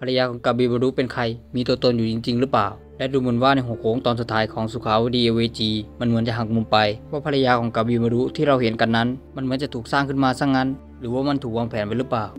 รยาของกาบิมารุเป็นใครมีตัวตนอยู่จริงๆหรือเปล่าและดูเหมือนว่าในหัวโค้งตอนสุดท้ายของสุขาวดีเวจีมันเหมือนจะหักมุมไปว่าภรรยาของกาบิมารุที่เราเห็นกันนั้นมันเหมือนจะถูกสร้างขึ้นมาซะงั้นหรือว่ามันถูกวางแผนไว้หรือเปล่า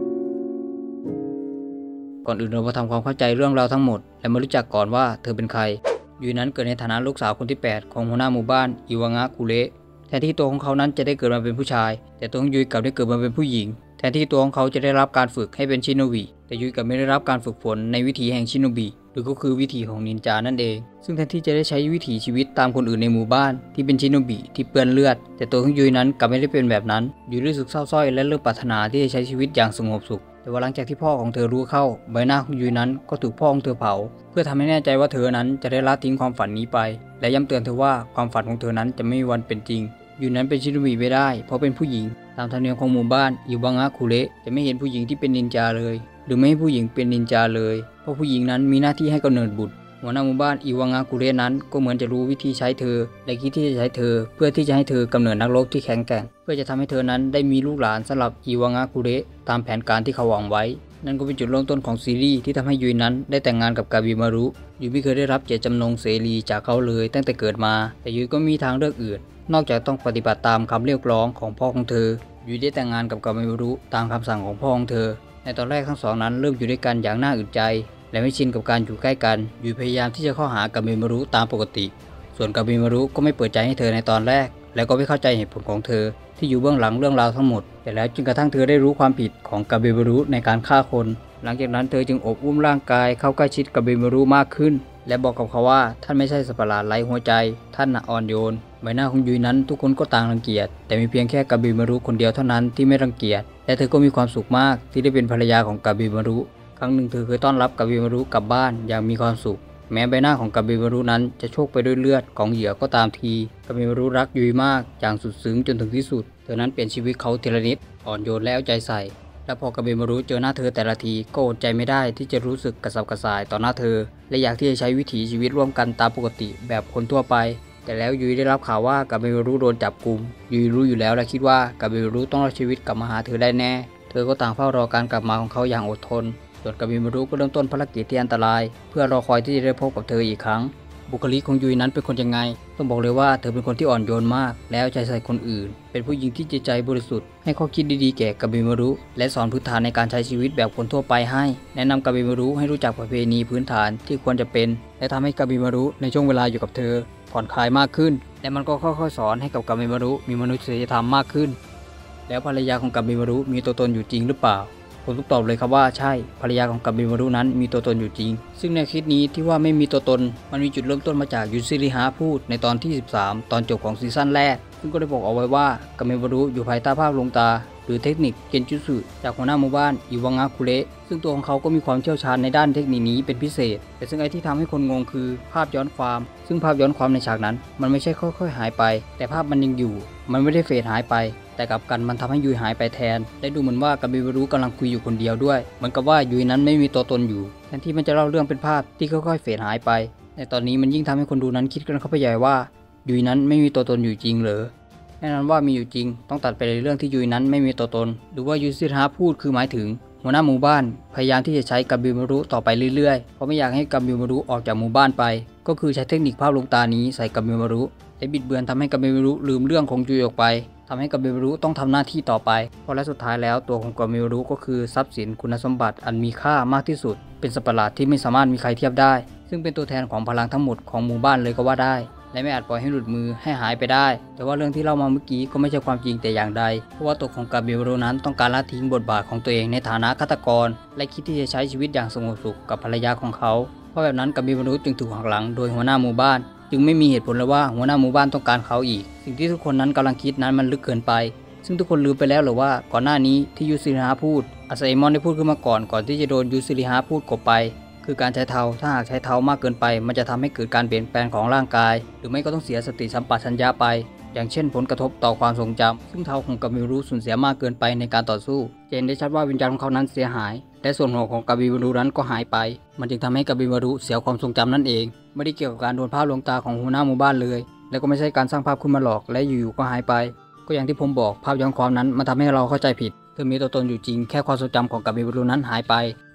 ก่อนอื่นเรามาทำความเข้าใจเรื่องราวทั้งหมดและมารู้จักก่อนว่าเธอเป็นใครยูนั้นเกิดในฐานะลูกสาวคนที่8ของหัวหน้าหมู่บ้านอิวางะคุเระแทนที่ตัวของเขานั้นจะได้เกิดมาเป็นผู้ชายแต่ตัวของยุยกลับได้เกิดมาเป็นผู้หญิงแทนที่ตัวของเขาจะได้รับการฝึกให้เป็นชิโนบิแต่ยุยกลับไม่ได้รับการฝึกฝนในวิถีแห่งชิโนบิหรือก็คือวิถีของนินจานั่นเองซึ่งแทนที่จะได้ใช้วิถีชีวิตตามคนอื่นในหมู่บ้านที่เป็นชิโนบิที่เปื้อนเลือดแต่ตัวของยุยนั้นกลับไม่ได้เป็นแบบนั้นยุยรู้สึกเศร้าส้อยและเริ่มปรารถนาที่จะใช้ชีวิตอย่างสงบสุขแต่ว่าหลังจากที่พ่อของเธอรู้เข้าใบหน้าของยุยนั้นก็ถูกพ่อของเธอเผาเพื่อทำให้แน่ใจว่าเธอนั้นจะได้ละทิ้งความฝันนี้ไปและย้ำเตือนเธอว่าความฝันของเธอนั้นจะไม่มีวันเป็นจริงยุยนั้นเป็นชิโนบิไม่ได้เพราะเป็นผู้หญิงตามธรรมเนียมของหมู่บ้านอิวางะคุเระจะไม่เห็นผู้หญิงที่เป็นนินจาเลยหรือไม่ให้ผู้หญิงเป็นนินจาเลยเพราะผู้หญิงนั้นมีหน้าที่ให้กำเนิดบุตรหัวหน้าหมู่บ้านอิวางะคุเระนั้นก็เหมือนจะรู้วิธีใช้เธอและคิดที่จะใช้เธอเพื่อที่จะให้เธอกำเนิดนักรบที่แข็งแกร่งเพื่อจะทำให้เธอนั้นได้มีลูกหลานสำหรับอิวางะคุเระตามแผนการที่เขาวางไว้นั่นก็เป็นจุดเริ่มต้นของซีรีส์ที่ทำให้ยุยนั้นได้แต่งงานกับกาบิมารุยุยไม่เคยได้รับเจตจำนงเสรีจากเขาเลยตั้งแต่เกิดมาแต่ยุยก็มีทางเลือกอื่นนอกจากต้องปฏิบัติตามคำเรียกร้องของพ่อของเธอยุยได้แต่งงานกับกาบิมารุตามคำสั่งของพ่อของเธอในตอนแรกทั้งสองนั้นเริ่มอยู่ด้วยกันอย่างน่าอึดใจและไม่ชินกับการอยู่ใกล้กันยุยพยายามที่จะเข้าหากาบิมารุตามปกติส่วนกาบิมารุก็ไม่เปิดใจให้เธอในตอนแรกและก็ไม่เข้าใจเหตุผลของเธอที่อยู่เบื้องหลังเรื่องราวทั้งหมดแต่แล้วจนกระทั่งเธอได้รู้ความผิดของกาบิมารุในการฆ่าคนหลังจากนั้นเธอจึงอบอุ้มร่างกายเข้าใกล้ชิดกาบิมารุมากขึ้นและบอกกับเขาว่าท่านไม่ใช่สัตว์ประหลาดไร้หัวใจท่านน่ะอ่อนโยนใบหน้าของยุยนั้นทุกคนก็ต่างรังเกียจแต่มีเพียงแค่กาบิมารุคนเดียวเท่านั้นที่ไม่รังเกียจและเธอก็มีความสุขมากที่ได้เป็นภรรยาของกาบิมารุครั้งหนึ่งเธอเคยต้อนรับกาบิมารุกลับบ้านอย่างมีความสุขแม้ใบหน้าของกาบิมารุนั้นจะโชกไปด้วยเลือดของเหยื่อก็ตามทีกาบิมารุรักยุยมากอย่างสุดซึ้งจนถึงที่สุดเธอนั้นเปลี่ยนชีวิตเขาทีละนิดอ่อนโยนและเอาใจใส่และพอกาบิมารุเจอหน้าเธอแต่ละทีก็อดใจไม่ได้ที่จะรู้สึกกระสับกระส่ายต่อหน้าเธอและอยากที่จะใช้วิถีชีวิตร่วมกันตามปกติแบบคนทั่วไปแต่แล้วยุยได้รับข่าวว่ากาบิมารุโดนจับกุมยุยรู้อยู่แล้วและคิดว่ากาบิมารุต้องรอดชีวิตกลับมาหาเธอได้แน่เธอก็ต่างเฝ้ารอการกลับมาของเขาอย่างอดทนส่วนกาบิมารุก็เริ่มต้นภารกิจที่อันตรายเพื่อรอคอยที่จะได้พบกับเธออีกครั้งบุคลิกของยุยนั้นเป็นคนยังไงต้องบอกเลยว่าเธอเป็นคนที่อ่อนโยนมากแล้วใจใส่คนอื่นเป็นผู้หญิงที่จิตใจบริสุทธิ์ให้ข้อคิดดีๆแก่กาบิมารุและสอนพื้นฐานในการใช้ชีวิตแบบคนทั่วไปให้แนะนำกาบิมารุให้รู้จักประเพณีพื้นฐานที่ควรจะเป็นและทำให้กาบิมารุในช่วงเวลาอยู่กับเธอผ่อนคลายมากขึ้นและมันก็ค่อยๆสอนให้กับกาบิมารุมีมนุษยธรรมมากขึ้นแล้วภรรยาของกาบิมารุมีตัวตนอยู่จริงหรือเปล่าผมต้องตอบเลยครับว่าใช่ภรรยาของกาบิมารุนั้นมีตัวตนอยู่จริงซึ่งแนวคิดนี้ที่ว่าไม่มีตัวตนมันมีจุดเริ่มต้นมาจากยุซิริฮะพูดในตอนที่13ตอนจบของซีซั่นแรกซึ่งก็ได้บอกเอาไว้ว่ากาบิมารุอยู่ภายใต้ภาพลวงตาหรือเทคนิคเกนจุสึจากหัวหน้าหมู่บ้านอิวางะคุเระซึ่งตัวของเขาก็มีความเชี่ยวชาญในด้านเทคนิคนี้เป็นพิเศษแต่ซึ่งไอ้ที่ทำให้คนงงคือภาพย้อนความซึ่งภาพย้อนความในฉากนั้นมันไม่ใช่ค่อยๆหายไปแต่ภาพมันยังอยู่มันไม่ได้เฟดหายไปแต่กลับกันมันทำให้ยุยหายไปแทนและดูเหมือนว่ากาบิมารุกำลังคุยอยู่คนเดียวด้วยเหมือนกับว่ายุยนั้นไม่มีตัวตนอยู่แทนที่มันจะเล่าเรื่องเป็นภาพที่ค่อยๆเฟดหายไปในตอนนี้มันยิ่งทำให้คนดูนั้นคิดกันเข้าไปใหญ่ว่ายุยนั้นไม่มีตัวตนอยู่จริงเหรอแน่นอนว่ามีอยู่จริงต้องตัดไปในเรื่องที่ยุยนั้นไม่มีตัวตนหรือว่ายุซิฮะพูดคือหมายถึงหัวหน้าหมู่บ้านพยายามที่จะใช้กาบิมารุต่อไปเรื่อยๆเพราะไม่อยากให้กาบิมารุออกจากหมู่บ้านไปก็คือใช้เทคนิคภาพลวงตานี้ใส่กาบิมารุและบิดเบือนทำให้กาบิมารุลืมเรื่องของยุยออกไปทำให้กาบิมารุต้องทำหน้าที่ต่อไปเพราะและสุดท้ายแล้วตัวของกาบิมารุก็คือทรัพย์สินคุณสมบัติอันมีค่ามากที่สุดเป็นสัตว์ประหลาดที่ไม่สามารถมีใครเทียบได้ซึ่งเป็นตัวแทนของพลังทั้งหมดของหมู่บ้านเลยก็ว่าได้และไม่อาจปล่อยให้หลุดมือให้หายไปได้แต่ว่าเรื่องที่เล่ามาเมื่อกี้ก็ไม่ใช่ความจริงแต่อย่างใดเพราะว่าตัวของกาบิมารุนั้นต้องการละทิ้งบทบาทของตัวเองในฐานะฆาตกรและคิดที่จะใช้ชีวิตอย่างสงบสุขกับภรรยาของเขาเพราะแบบนั้นกาบิมารุจึงถูกหักหลังโดยหัวหน้าหมู่บ้านจึงไม่มีเหตุผลเลยว่าหัวหน้าหมู่บ้านต้องการเขาอีกสิ่งที่ทุกคนนั้นกำลังคิดนั้นมันลึกเกินไปซึ่งทุกคนลืมไปแล้วหรือว่าก่อนหน้านี้ที่ยุซิริฮะพูดอาซาเอมอนได้พูดขึ้นมาก่อนที่จะโดนยุซิริฮะพูดกบไปคือการใช้เท้าถ้าหากใช้เท้ามากเกินไปมันจะทำให้เกิดการเปลี่ยนแปลงของร่างกายหรือไม่ก็ต้องเสียสติสัมปชัญญะไปอย่างเช่นผลกระทบต่อความทรงจำซึ่งเท้าของกาบิมารุสูญเสียมากเกินไปในการต่อสู้จะเห็นได้ชัดว่าวิญญาณของเขานั้นเสียหายและส่วนหัวของกาบิมารุนั้นก็หายไปมันจึงทำให้กาบิมารุเสียความทรงจำนั่นเองไม่ได้เกี่ยวกับการโดนภาพลวงตาของหัวหน้าหมู่บ้านเลยและก็ไม่ใช่การสร้างภาพขึ้นมาหลอกและอยู่ๆก็หายไปก็อย่างที่ผมบอกภาพย้อนความนั้นมันทำให้เราเข้าใจผิดเธอมีตัวตนอยู่จริงแค่ความทรงจำของกาบิมารุนั้นหายไป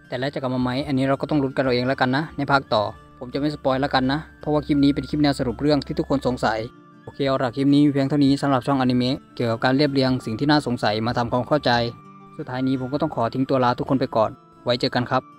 แต่แล้วจะกลับมาไหมอันนี้เราก็ต้องลุ้นกันเราเองแล้วกันนะในภาคต่อผมจะไม่สปอยแล้วกันนะเพราะว่าคลิปนี้เป็นคลิปแนวสรุปเรื่องที่ทุกคนสงสัยโอเคเอาละคลิปนี้มีเพียงเท่านี้สำหรับช่องอนิเมะเกี่ยวกับการเรียบเรียงสิ่งที่น่าสงสัยมาทำความเข้าใจสุดท้ายนี้ผมก็ต้องขอทิ้งตัวลาทุกคนไปก่อนไว้เจอกันครับ